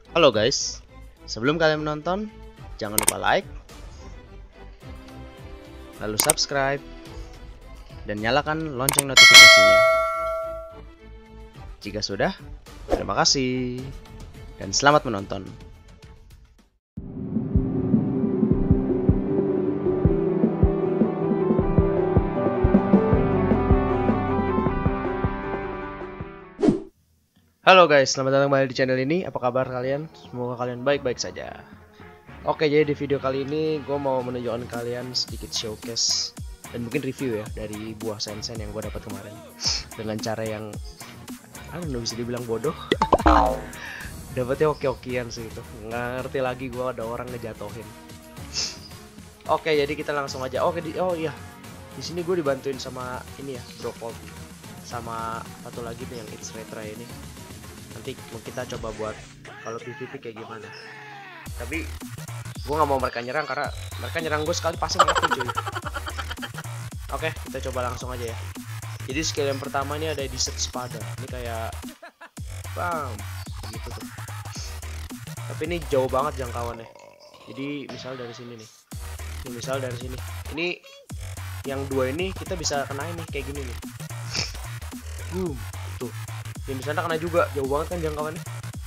Halo guys, sebelum kalian menonton, jangan lupa like, lalu subscribe, dan nyalakan lonceng notifikasinya. Jika sudah, terima kasih, dan selamat menonton. Halo guys, selamat datang kembali di channel ini. Apa kabar kalian? Semoga kalian baik-baik saja. Oke, jadi di video kali ini gue mau menunjukkan kalian sedikit showcase dan mungkin review ya dari buah sensen yang gue dapat kemarin dengan cara yang bisa dibilang bodoh. Dapatnya oke-okean sih itu. Nggak ngerti lagi gue ada orang ngejatohin. Oke, jadi kita langsung aja. Oh iya, di sini gue dibantuin sama ini ya, Dropbolt sama satu lagi nih yang It's Retry ini. Nanti kita coba buat kalau PvP kayak gimana. Tapi gue nggak mau mereka nyerang karena mereka nyerang gue sekali pasti mati cuy. Oke, kita coba langsung aja ya. Jadi skill yang pertama ini ada Desert Spada. Ini kayak bam gitu tuh. Tapi ini jauh banget jangkauannya. Jadi misal dari sini nih. Ini misal dari sini. Ini yang dua ini kita bisa kenain nih kayak gini nih. Boom. Tuh. Yang misalnya kena juga, jauh banget kan jangkauannya.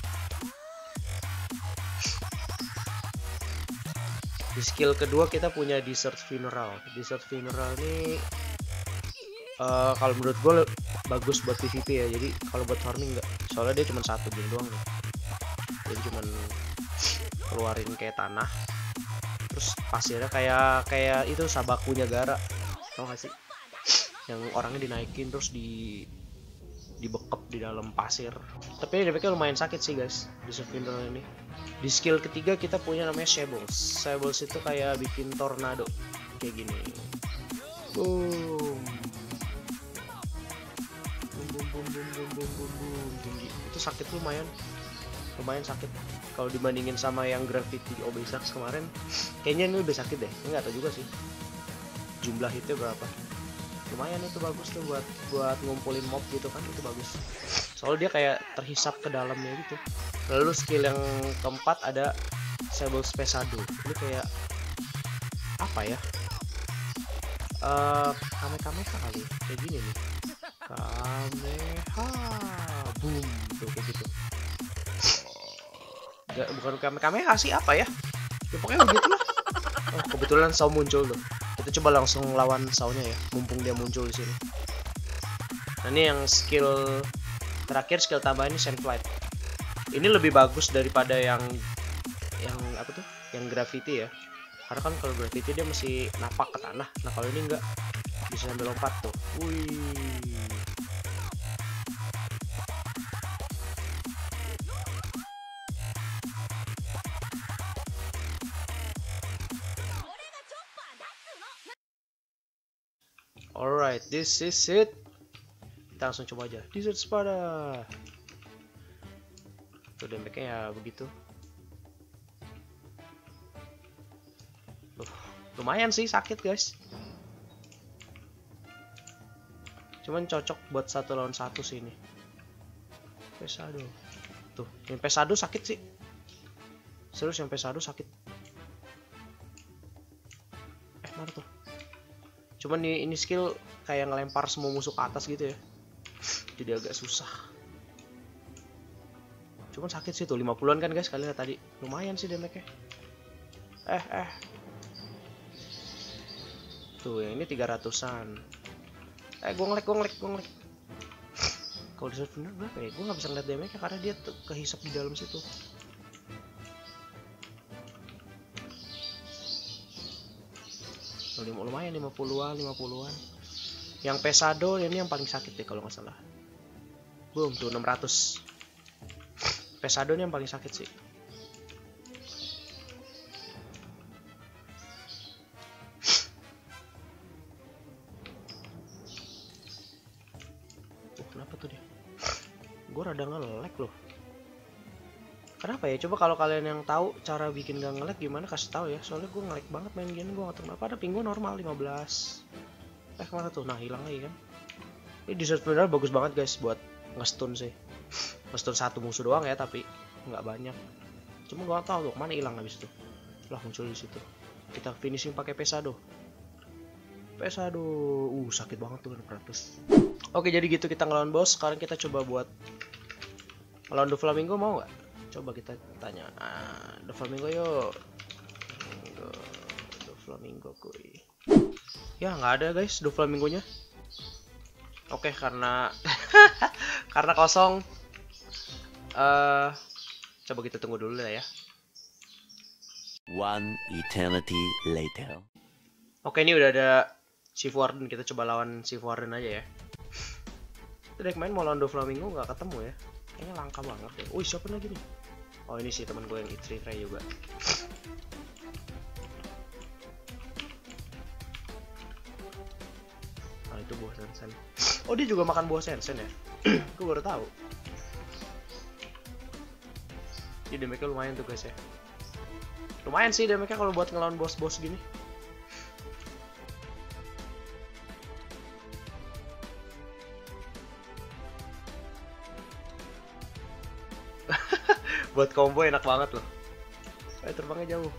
Di skill kedua kita punya Desert Funeral. Desert Funeral ini kalau menurut gue bagus buat PvP ya. Jadi kalau buat farming enggak. Soalnya dia cuma satu game doang nih. Jadi cuma keluarin kayak tanah. Terus pasirnya kayak itu Sabakunya Gara. Tau gak sih? Yang orangnya dinaikin terus dibekep di dalam pasir. Tapi damage-nya lumayan sakit sih guys di Funeral ini. Di skill ketiga kita punya namanya Shables. Shables itu kayak bikin tornado kayak gini. Boom. Boom. Tinggi. Itu sakit lumayan sakit. Kalau dibandingin sama yang Gravity Obesitas kemarin, kayaknya ini lebih sakit deh. Ini nggak tahu juga sih. Jumlah hitnya berapa? Lumayan itu bagus tuh buat ngumpulin mob gitu kan, itu bagus. Soalnya dia kayak terhisap ke dalamnya gitu. Lalu skill yang keempat ada Sable Pesado. Ini kayak apa ya? Kamehameha kali, kayak gini nih. Kameha, boom, tuh kayak gitu. Gak, bukan Kamehameha sih, apa ya? Ya pokoknya begitulah. Oh, kebetulan Sao muncul tuh. Kita coba langsung lawan Sao-nya ya, mumpung dia muncul di sini. Nah, ini yang skill terakhir, skill tambahan ini Sand Flight. Ini lebih bagus daripada yang apa tuh? Yang Gravity ya. Karena kan kalau Gravity dia masih napak ke tanah. Nah, kalau ini enggak, bisa sambil lompat tuh. Wih. Alright, this is it. Kita langsung coba aja. Desert Spada. Tuh damage-nya ya begitu. Lumayan sih sakit guys. Cuman cocok buat 1 lawan 1 sih ini. Pesado. Tuh, yang Pesado sakit sih. Serius yang Pesado sakit. Mana tuh? Cuman ini skill kayak ngelempar semua musuh ke atas gitu ya. Jadi agak susah. Cuman sakit sih tuh, 50-an kan guys kalian tadi. Lumayan sih damage-nya. Tuh, yang ini 300-an. Gue ngelek. Kalau di bener berapa ya? Gue nggak bisa ngeliat damage-nya karena dia tuh kehisap di dalam situ. Lumayan 50-an. Yang Pesado ini yang paling sakit deh kalau nggak salah. Boom, tuh 600. Pesado ini yang paling sakit sih. Kenapa tuh dia? Gue rada nge-lag loh. Kenapa ya? Coba kalau kalian yang tahu cara bikin gak nge-lag gimana, kasih tahu ya. Soalnya gue nge-lag banget main game, gue nggak tahu kenapa. Ada pinggu normal 15. Kemana tuh? Nah, hilang lagi kan. Ini Desert Funeral bagus banget guys buat nge-stun sih. Nge-stun satu musuh doang ya, tapi nggak banyak. Cuma gua nggak tahu tuh mana hilang habis itu. Lah muncul di situ. Kita finishing pakai pesado. Sakit banget tuh 600. Oke, jadi gitu kita ngelawan bos. Sekarang kita coba buat ngelawan Doflamingo, mau nggak? Coba kita tanya. Doflamingo yuk. Doflamingo kuy. Ya nggak ada guys Doflamingonya. Oke, karena karena kosong. Coba kita tunggu dulu lah ya. One eternity later. Oke, ini udah ada Chief Warden. Kita coba lawan Chief Warden aja ya. Tadi main mau lawan Doflamingo nggak ketemu ya. Kayaknya langka banget ya. Wih, siapa lagi nih? Oh, ini sih teman gue yang It's Retry juga. Oh, itu buah sensen. Oh, dia juga makan buah sensen ya? Gue baru tahu. Ini damage-nya lumayan tuh guys ya. Lumayan sih damage-nya kalau buat ngelawan bos-bos gini. Buat combo enak banget loh. Terbangnya jauh.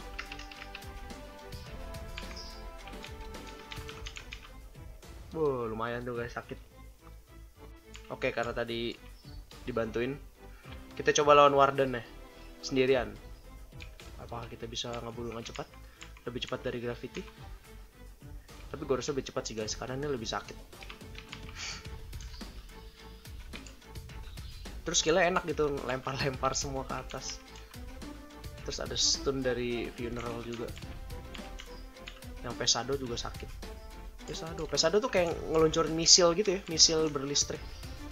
Lumayan tuh guys, sakit. Oke, karena tadi dibantuin, kita coba lawan Warden ya, sendirian. Apakah kita bisa ngeburu dengan cepat? Lebih cepat dari Gravity? Tapi gue rasa lebih cepat sih guys, karena ini lebih sakit. Terus skillnya enak gitu, lempar-lempar semua ke atas. Terus ada stun dari Funeral juga. Yang Pesado juga sakit. Pesado tuh kayak ngeluncurin misil gitu ya, misil berlistrik.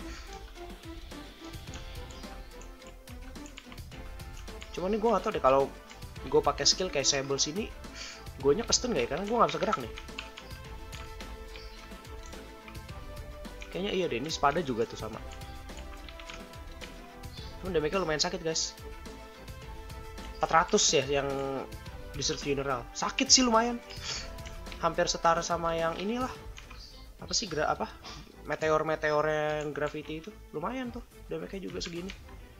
Cuman nih gue gak tau deh kalau gue pakai skill kayak Sable sini, gue ke stun gak ya? Karena gue gak bisa gerak nih. Kayaknya iya deh, ini Spada juga tuh sama. Cuman damage-nya lumayan sakit guys. 400 ya yang Desert Funeral. Sakit sih lumayan. Hampir setara sama yang inilah. Apa sih meteor yang Gravity itu. Lumayan tuh damage-nya juga segini.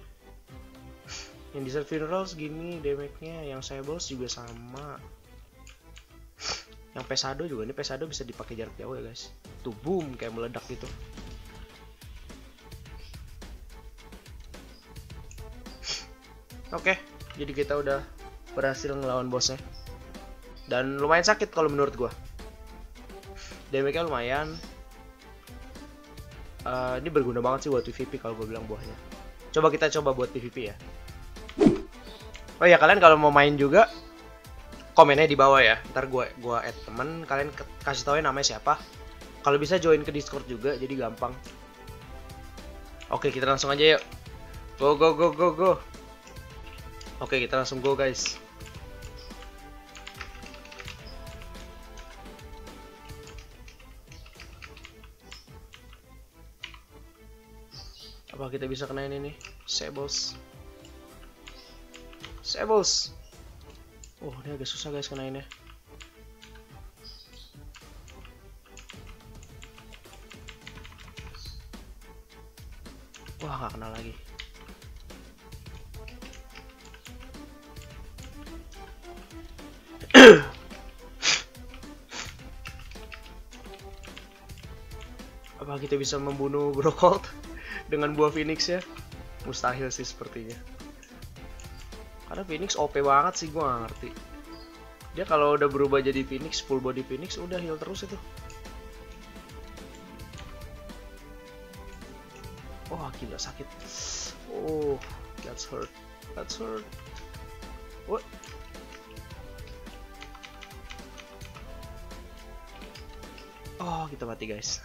Yang Desert Funeral segini damage-nya, yang Sables juga sama. Yang Pesado juga, ini Pesado bisa dipakai jarak jauh ya guys. Tuh boom kayak meledak gitu. Oke, jadi kita udah berhasil ngelawan bosnya. Dan lumayan sakit kalau menurut gua. Damage-nya lumayan. Ini berguna banget sih buat PvP kalau gue bilang buahnya. Coba kita coba buat PvP ya. Oh ya, kalian kalau mau main juga komennya di bawah ya. Ntar gua add temen, kalian kasih tau namanya siapa. Kalau bisa join ke Discord juga, jadi gampang. Oke, kita langsung aja yuk. Go. Oke, kita langsung go guys. Apa kita bisa kenain ini? Sables. Oh, ini agak susah guys kenainnya. Wah, nggak kenal lagi. Apa kita bisa membunuh Brokold dengan buah Phoenix ya? Mustahil sih sepertinya. Karena Phoenix OP banget sih, gua gak ngerti. Dia kalau udah berubah jadi Phoenix, full body Phoenix, udah heal terus itu. Wah, gila sakit. Oh, that's hurt. What? Oh, kita mati guys.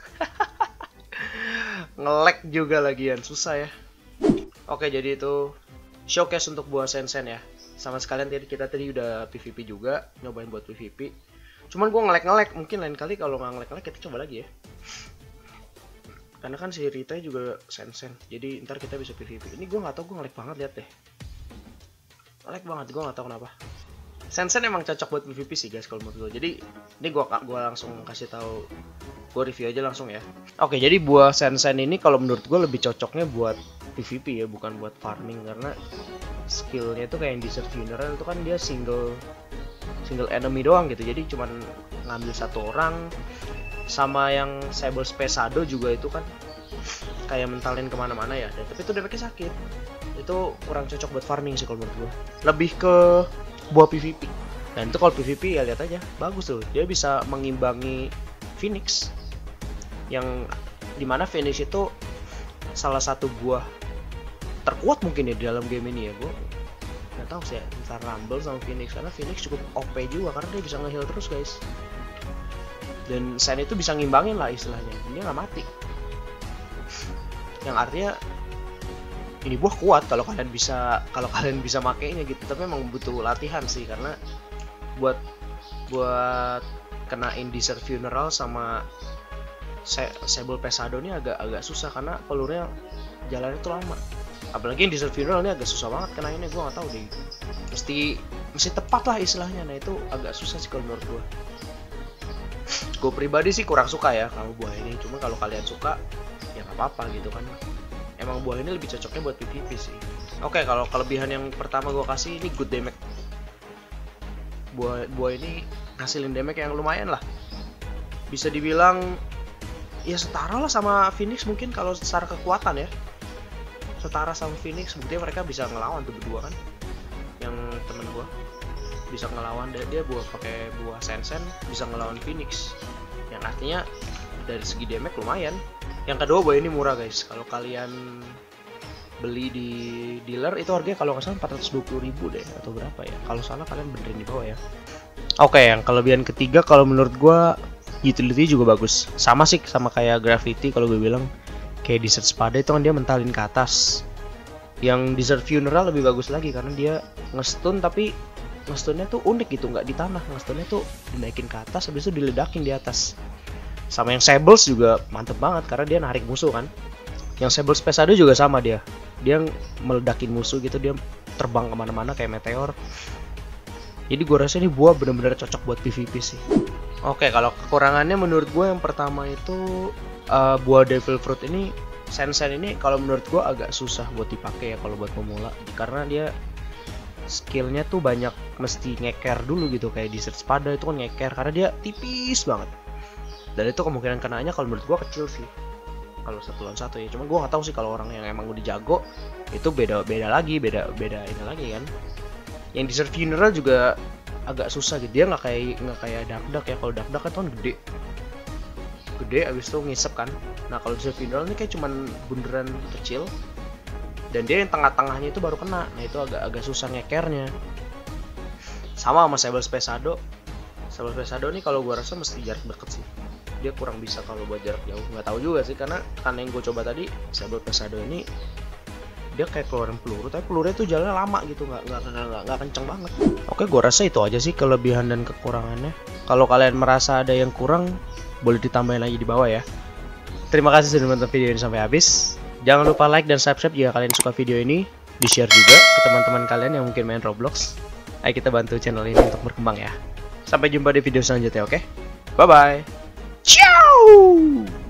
Nge-lag juga lagian, susah ya. Oke, jadi itu showcase untuk buah sensen ya. Sama sekalian kita tadi udah PvP juga, nyobain buat PvP. Cuman gue nge-lag, mungkin lain kali kalau nggak nge-lag kita coba lagi ya. Karena kan si Rita juga sensen, jadi ntar kita bisa PvP. Ini gue nggak tahu, gue nge-lag banget, lihat deh. Nge-lag banget, gue nggak tahu kenapa. Sensen emang cocok buat PvP sih guys kalau menurut gue. Jadi ini gue langsung kasih tahu, gue review aja langsung ya. Oke, jadi buah sensen ini kalau menurut gue lebih cocoknya buat PvP ya, bukan buat farming, karena skillnya itu kayak yang Desert Funeral itu kan dia single enemy doang gitu, jadi cuman ngambil satu orang. Sama yang Sable Pesado juga itu kan kayak mentalin kemana-mana ya, dan tapi itu damage-nya sakit. Itu kurang cocok buat farming sih kalau menurut gua, lebih ke buat PvP. Dan itu kalau PvP ya lihat aja, bagus tuh, dia bisa mengimbangi Phoenix, yang dimana Phoenix itu salah satu buah terkuat mungkin ya di dalam game ini ya. Gua nggak tahu sih ya, antara Rumble sama Phoenix, karena Phoenix cukup OP juga karena dia bisa nge-heal terus guys, dan Sen itu bisa ngimbangin lah istilahnya, dia nggak mati, yang artinya ini buah kuat kalau kalian bisa makainya gitu. Tapi memang butuh latihan sih, karena buat kenain Desert Funeral sama Sable Pesado ini agak susah karena pelurnya jalannya tuh lama. Apalagi yang Desert Funeral ini agak susah banget kenainnya, gue nggak tahu deh, mesti tepat lah istilahnya. Nah itu agak susah sih kalau menurut gue pribadi sih kurang suka ya kalau buah ini. Cuma kalau kalian suka ya nggak apa-apa gitu kan, emang buah ini lebih cocoknya buat PvP sih. Oke, kalau kelebihan yang pertama gue kasih ini good damage. Buah ini ngasilin damage yang lumayan lah, bisa dibilang ya setara lah sama Phoenix mungkin kalau secara kekuatan ya, setara sama Phoenix. Buktinya mereka bisa ngelawan tuh berdua kan, yang temen gua bisa ngelawan, dia pakai buah Sensen bisa ngelawan Phoenix, yang artinya dari segi damage lumayan. Yang kedua, buah ini murah guys, kalau kalian beli di dealer itu harganya kalau nggak salah 420.000 deh atau berapa ya, kalau salah kalian benerin di bawah ya. Oke, yang kelebihan ketiga kalau menurut gua utility juga bagus, sama sih sama kayak Gravity. Kalau gue bilang kayak Desert Spada itu kan dia mentalin ke atas, yang Desert Funeral lebih bagus lagi karena dia ngestun, tapi ngestunnya tuh unik gitu, nggak di tanah, ngestunnya tuh dinaikin ke atas habis itu diledakin di atas. Sama yang Sables juga mantep banget karena dia narik musuh kan. Yang Sable Pesado juga sama, dia meledakin musuh gitu, dia terbang kemana-mana kayak meteor. Jadi gue rasa ini buah bener-bener cocok buat PvP sih. Oke, kalau kekurangannya menurut gue yang pertama itu buah Devil Fruit ini, Sensen ini kalau menurut gue agak susah buat dipakai ya kalau buat pemula, karena dia skillnya tuh banyak mesti ngeker dulu gitu, kayak Desert Spada itu kan ngeker karena dia tipis banget, dan itu kemungkinan kenanya kalau menurut gue kecil sih kalau 1 lawan 1 ya. Cuma gue nggak tahu sih kalau orang yang emang udah jago itu beda ini lagi kan. Yang Desert Funeral juga agak susah gitu, dia nggak kayak Dark ya. Kalau Dark kan gede abis itu ngisep kan. Nah kalau Desert Funeral ini kayak cuman bunderan kecil, dan dia yang tengah-tengahnya itu baru kena. Nah itu agak susah ngekernya. Sama Sable Pesado nih kalau gua rasa mesti jarak deket sih, dia kurang bisa kalau buat jarak jauh. Nggak tahu juga sih, karena yang gue coba tadi Sable Pesado ini dia kayak keluarin peluru, tapi pelurunya tuh jalannya lama gitu, nggak kenceng banget. Oke, gue rasa itu aja sih kelebihan dan kekurangannya. Kalau kalian merasa ada yang kurang, boleh ditambahin lagi di bawah ya. Terima kasih sudah menonton video ini sampai habis. Jangan lupa like dan subscribe jika kalian suka video ini. Di share juga ke teman-teman kalian yang mungkin main Roblox. Ayo kita bantu channel ini untuk berkembang ya. Sampai jumpa di video selanjutnya, oke? Bye bye. Ciao.